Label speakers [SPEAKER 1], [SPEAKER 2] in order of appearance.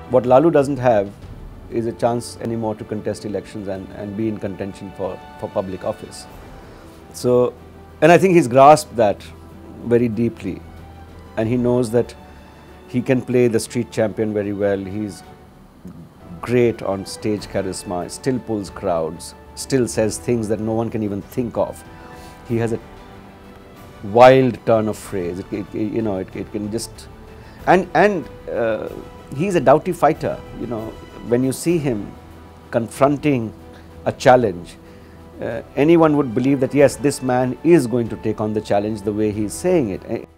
[SPEAKER 1] What Lalu doesn't have is a chance anymore to contest elections and be in contention for public office. So, and I think he's grasped that very deeply, and he knows that he can play the street champion very well. He's great on stage charisma, still pulls crowds, still says things that no one can even think of. He has a wild turn of phrase. It can just, and he's a doughty fighter. You know, when you see him confronting a challenge, anyone would believe that yes, this man is going to take on the challenge the way he's saying it.